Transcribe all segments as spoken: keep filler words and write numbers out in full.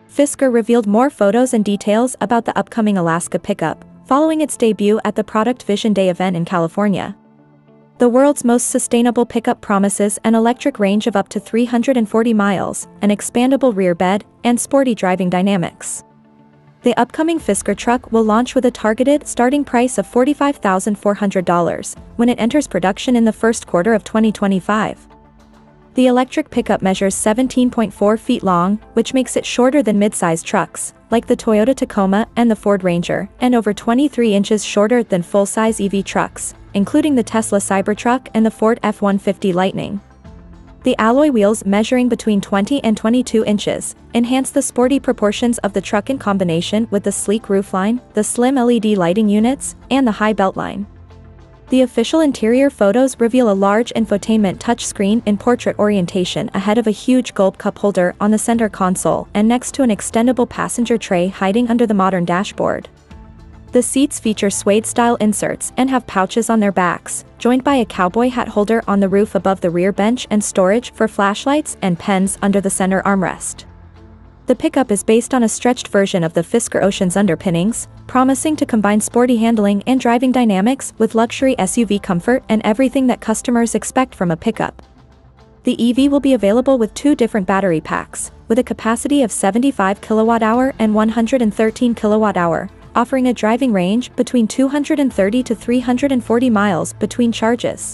Fisker revealed more photos and details about the upcoming Alaska pickup, following its debut at the Product Vision Day event in California. The world's most sustainable pickup promises an electric range of up to three hundred forty miles, an expandable rear bed, and sporty driving dynamics. The upcoming Fisker truck will launch with a targeted starting price of forty-five thousand four hundred dollars when it enters production in the first quarter of twenty twenty-five. The electric pickup measures seventeen point four feet long, which makes it shorter than mid-size trucks, like the Toyota Tacoma and the Ford Ranger, and over twenty-three inches shorter than full-size E V trucks, including the Tesla Cybertruck and the Ford F one fifty Lightning. The alloy wheels, measuring between twenty and twenty-two inches, enhance the sporty proportions of the truck in combination with the sleek roofline, the slim L E D lighting units, and the high beltline. The official interior photos reveal a large infotainment touchscreen in portrait orientation ahead of a huge gold cup holder on the center console and next to an extendable passenger tray hiding under the modern dashboard. The seats feature suede-style inserts and have pouches on their backs, joined by a cowboy hat holder on the roof above the rear bench and storage for flashlights and pens under the center armrest. The pickup is based on a stretched version of the Fisker Ocean's underpinnings, promising to combine sporty handling and driving dynamics with luxury S U V comfort and everything that customers expect from a pickup. The E V will be available with two different battery packs, with a capacity of seventy-five kilowatt hour and one hundred thirteen kilowatt hour, offering a driving range between two hundred thirty to three hundred forty miles between charges.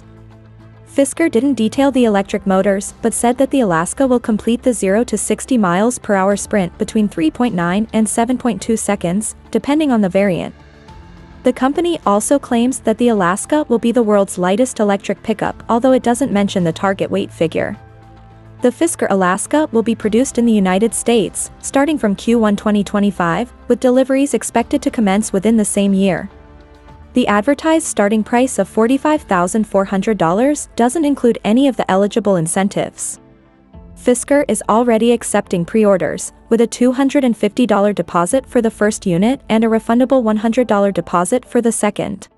Fisker didn't detail the electric motors, but said that the Alaska will complete the zero to sixty miles per hour sprint between three point nine and seven point two seconds, depending on the variant. The company also claims that the Alaska will be the world's lightest electric pickup, although it doesn't mention the target weight figure. The Fisker Alaska will be produced in the United States, starting from Q one twenty twenty-five, with deliveries expected to commence within the same year. The advertised starting price of forty-five thousand four hundred dollars doesn't include any of the eligible incentives. Fisker is already accepting pre-orders, with a two hundred fifty dollar deposit for the first unit and a refundable one hundred dollar deposit for the second.